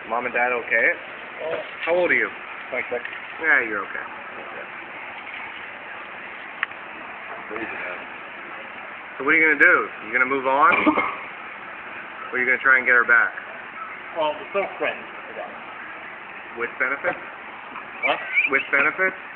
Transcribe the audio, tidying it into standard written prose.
Mom and Dad okay? Oh, How old are you? 26. Yeah, you're okay. So what are you going to do? You going to move on? Or are you going to try and get her back? Well, we're still friends. With benefits? What? With benefits?